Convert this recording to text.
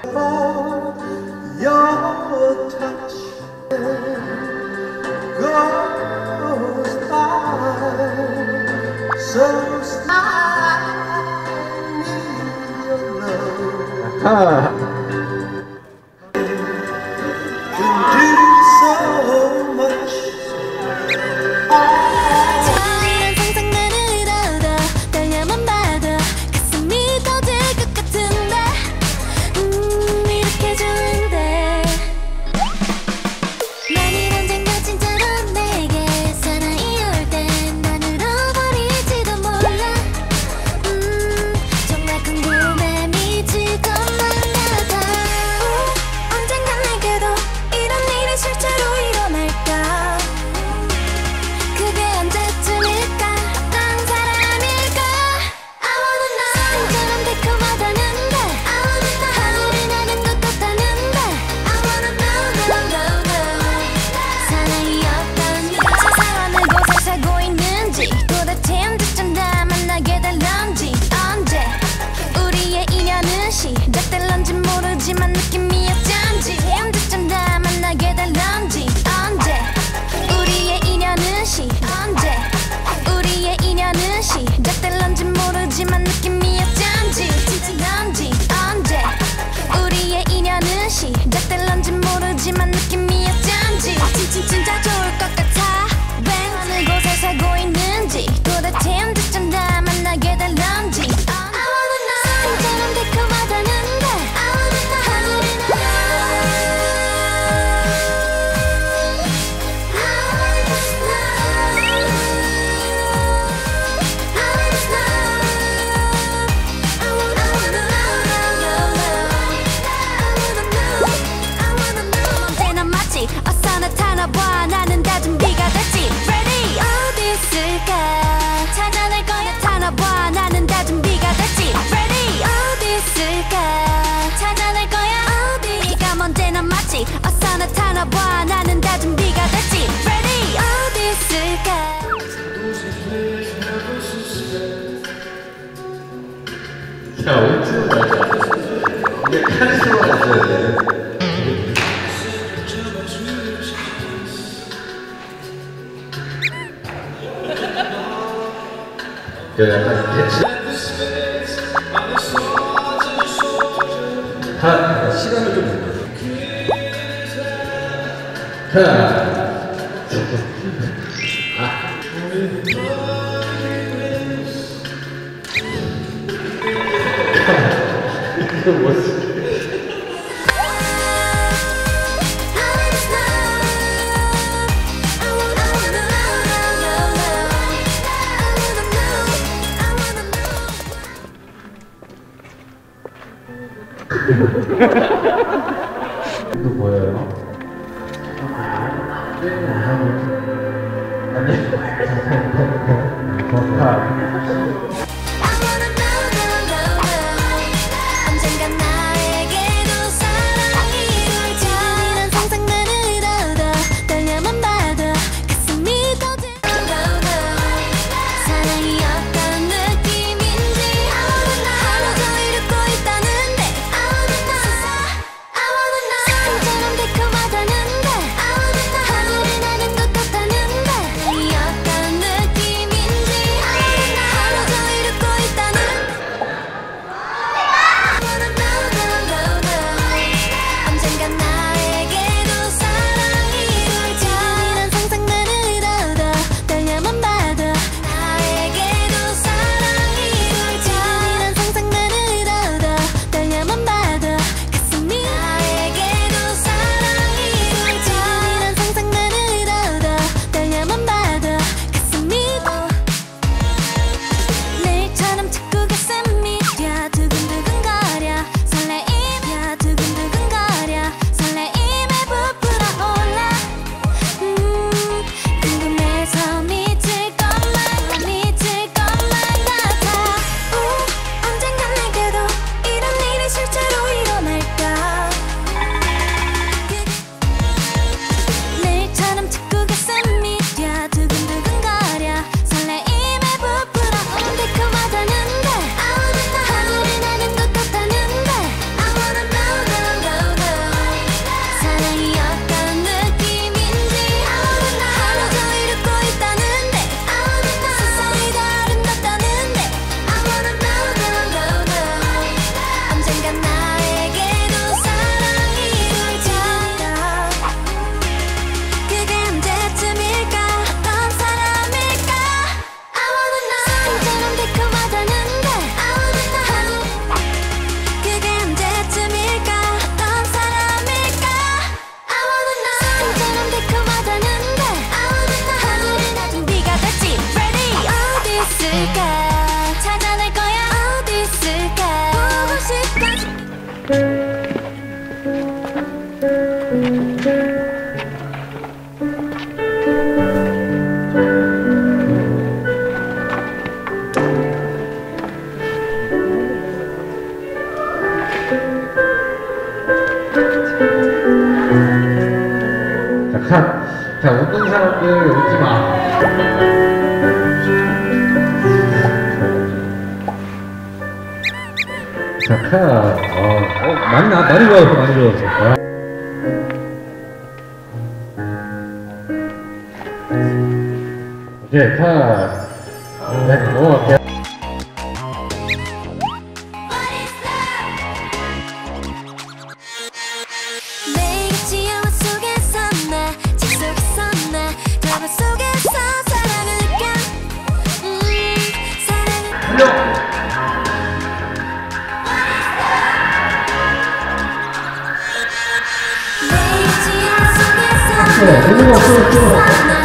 Your touch goes by so slowly. Your love can do so much. 처음이란 상상만을 얻어 떨려만 봐도 가슴이 터질 것 같은데 이렇게 좋은데 만일 언젠가 진짜로 내게 사나이 올 땐 난 울어버릴지도 몰라 정말 궁금해 미치것만 같아 언젠간 내게도 이런 일이 실제로 일어날까 그게 언제쯤일까 어떤 사람일까 I wanna know 처럼 달콤하다는데 I wanna know 하늘이 나는 것 같다는데 I wanna know 사나이 어떤 세상 어느 곳에 살고 있는지 도대체 언제쯤 다 만나게 될런지 언제 우리의 인연은 시작될런지 모르지만 느낌이 어쩐지 언제쯤 다 만나게 될런지 언제 우리의 인연은 언제 우리의 인연은 시작될런지 모르지만 느낌이 어쩐지 진짜인지 언제 우리의 인연은 시작될런지 모르지만 느낌이 어쩐지 진짜 좋을 것 같아 왜 어느 곳에 살고 있는지 도대체 언제쯤 다 만나게 될런지 I wanna know 처럼 달콤하다는데 I wanna know 하늘이 언제나 마치 어서 나타나봐 나는 다 준비가 됐지 Ready 어디 있을까 찾아낼 거야 나타나봐 나는 다 준비가 됐지 Ready 어디 있을까 찾아낼 거야 어디 네가 언제나 마치 어서 나타나봐 나는 다 준비가 됐지 Ready 어디 있을까 자, 울지는 말자. 근데 카리스마가 있어야 돼. 약간 대치. 다 시간을 좀. 하나. 이거 뭐지? 이거 보여요? 언젠간 나에게도 사랑이 올지 이런 상상만을 얻어 떨려만 봐도 가슴이 터질 사랑이 어떤 느낌인지 하루 종일 웃고 있다는데 I wanna know 처럼 달콤하다는데 하늘이 나는 것 같다는데 이 어떤 느낌인지 하루 종일 자, 웃는 사람들 웃지 마. 자, 많이 좋았어, 많이 좋았어. 오케이, 네, 오케이. 매일같이 영화 속에서 나 집 속에서 나 드라마 속에서 사랑을 느껴 사랑을 매일같이 영화 속에서 나 재미가 없어. 집 속에서 나